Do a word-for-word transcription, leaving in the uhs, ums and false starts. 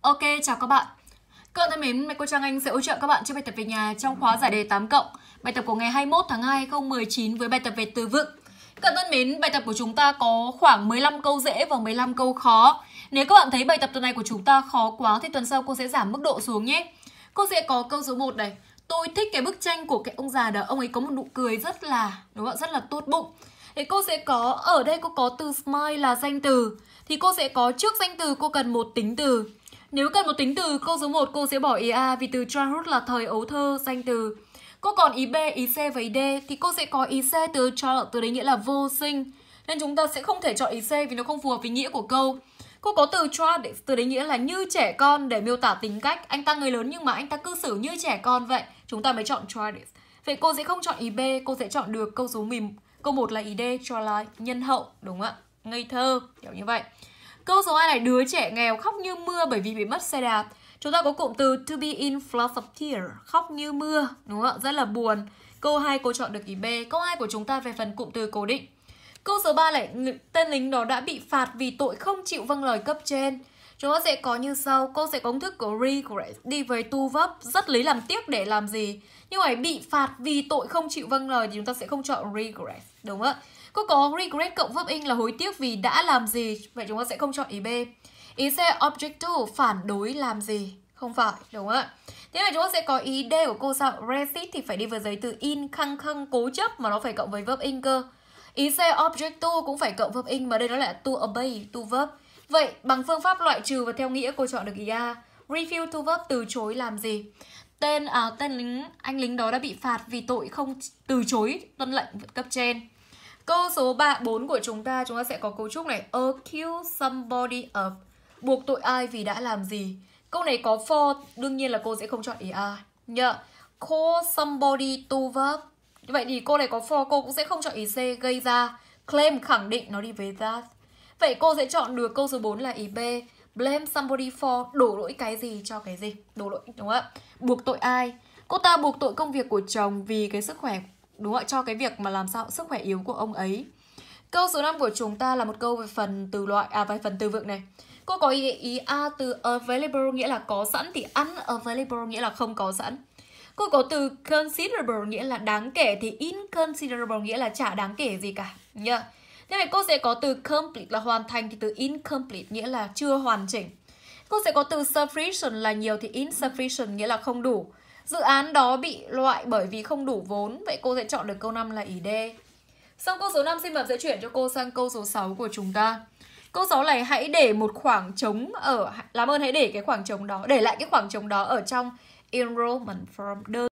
Ok, chào các bạn. Các bạn thân mến, cô Trang Anh sẽ hỗ trợ các bạn chơi bài tập về nhà trong khóa giải đề tám cộng. Bài tập của ngày hai mươi mốt tháng hai năm hai nghìn không trăm mười chín với bài tập về từ vựng. Các bạn thân mến, bài tập của chúng ta có khoảng mười lăm câu dễ và mười lăm câu khó. Nếu các bạn thấy bài tập tuần này của chúng ta khó quá thì tuần sau cô sẽ giảm mức độ xuống nhé. Cô sẽ có câu số một này. Tôi thích cái bức tranh của cái ông già đó, ông ấy có một nụ cười rất là, đúng không? Rất là tốt bụng. Thì cô sẽ có, ở đây cô có từ smile là danh từ. Thì cô sẽ có trước danh từ cô cần một tính từ. Nếu cần một tính từ, câu số một cô sẽ bỏ ý A vì từ childhood là thời ấu thơ, danh từ. Cô còn ý B, ý C và ý D thì cô sẽ có ý C từ child, từ đấy nghĩa là vô sinh. Nên chúng ta sẽ không thể chọn ý C vì nó không phù hợp với nghĩa của câu. Cô có từ child, từ đấy nghĩa là như trẻ con để miêu tả tính cách. Anh ta người lớn nhưng mà anh ta cư xử như trẻ con vậy. Chúng ta mới chọn child. Vậy cô sẽ không chọn ý B, cô sẽ chọn được câu số mìm. Câu một là ý D, childlike, nhân hậu, đúng không ạ? Ngây thơ, kiểu như vậy. Câu số hai này, đứa trẻ nghèo khóc như mưa bởi vì bị mất xe đạp. Chúng ta có cụm từ to be in floods of tears, khóc như mưa, đúng không ạ? Rất là buồn. Câu hai cô chọn được ý B. Câu hai của chúng ta về phần cụm từ cố định. Câu số ba này, tên lính đó đã bị phạt vì tội không chịu vâng lời cấp trên. Chúng ta sẽ có như sau. Cô sẽ có công thức của regret đi với to verb, rất lấy làm tiếc để làm gì. Nhưng mà bị phạt vì tội không chịu vâng lời thì chúng ta sẽ không chọn regret, đúng không ạ? Cô có regret cộng verb in là hối tiếc vì đã làm gì. Vậy chúng ta sẽ không chọn ý B. Ý C object to, phản đối làm gì. Không phải, đúng không ạ? Thế này chúng ta sẽ có ý D của cô sao? Resist thì phải đi với giấy từ in, khăng khăng, cố chấp mà nó phải cộng với verb in cơ. Ý C object to cũng phải cộng verb in mà đây nó lại to obey, to verb. Vậy bằng phương pháp loại trừ và theo nghĩa cô chọn được ý A. Refuse to verb, từ chối làm gì. Tên à, tên lính anh lính đó đã bị phạt vì tội không từ chối tuân lệnh cấp trên. Câu số ba, bốn của chúng ta, chúng ta sẽ có cấu trúc này. Accuse somebody of, buộc tội ai vì đã làm gì. Câu này có for, đương nhiên là cô sẽ không chọn ý A nhớ. Call somebody to verb. Vậy thì cô này có for, cô cũng sẽ không chọn ý C, gây ra. Claim, khẳng định, nó đi với that. Vậy cô sẽ chọn được câu số bốn là ý B. Blame somebody for, đổ lỗi cái gì cho cái gì. Đổ lỗi, đúng không ạ? Buộc tội ai? Cô ta buộc tội công việc của chồng vì cái sức khỏe, đúng không ạ? Cho cái việc mà làm sao sức khỏe yếu của ông ấy. Câu số năm của chúng ta là một câu về phần từ loại, à về phần từ vựng này. Cô có ý, ý A từ available nghĩa là có sẵn thì unavailable nghĩa là không có sẵn. Cô có từ considerable nghĩa là đáng kể thì inconsiderable nghĩa là chả đáng kể gì cả nhá. Thế này cô sẽ có từ complete là hoàn thành thì từ incomplete nghĩa là chưa hoàn chỉnh. Cô sẽ có từ sufficient là nhiều thì insufficient nghĩa là không đủ. Dự án đó bị loại bởi vì không đủ vốn. Vậy cô sẽ chọn được câu năm là ý D. Xong câu số năm xin mời sẽ chuyển cho cô sang câu số sáu của chúng ta. Câu sáu này hãy để một khoảng trống ở, làm ơn hãy để cái khoảng trống đó, để lại cái khoảng trống đó ở trong enrollment form, đơn